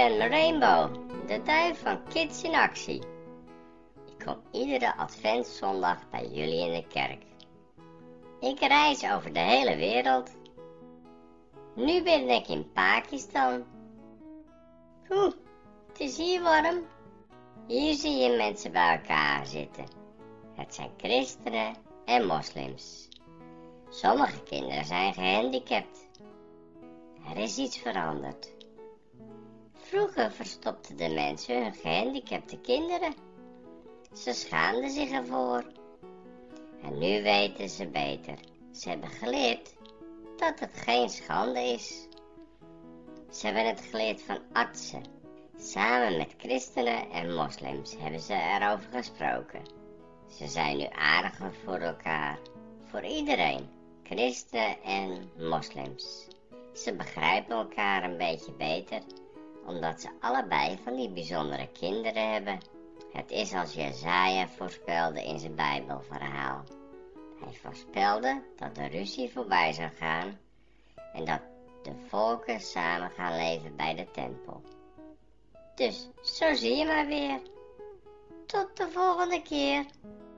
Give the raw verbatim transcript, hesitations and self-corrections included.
ben Rainbow, de duif van Kids in Actie. Ik kom iedere adventszondag bij jullie in de kerk. Ik reis over de hele wereld. Nu ben ik in Pakistan. Oeh, het is hier warm. Hier zie je mensen bij elkaar zitten. Het zijn christenen en moslims. Sommige kinderen zijn gehandicapt. Er is iets veranderd. Vroeger verstopten de mensen hun gehandicapte kinderen. Ze schaamden zich ervoor. En nu weten ze beter. Ze hebben geleerd dat het geen schande is. Ze hebben het geleerd van artsen. Samen met christenen en moslims hebben ze erover gesproken. Ze zijn nu aardiger voor elkaar. Voor iedereen. Christenen en moslims. Ze begrijpen elkaar een beetje beter, omdat ze allebei van die bijzondere kinderen hebben. Het is als Jesaja voorspelde in zijn Bijbelverhaal. Hij voorspelde dat de ruzie voorbij zou gaan en dat de volken samen gaan leven bij de tempel. Dus zo zie je maar weer. Tot de volgende keer.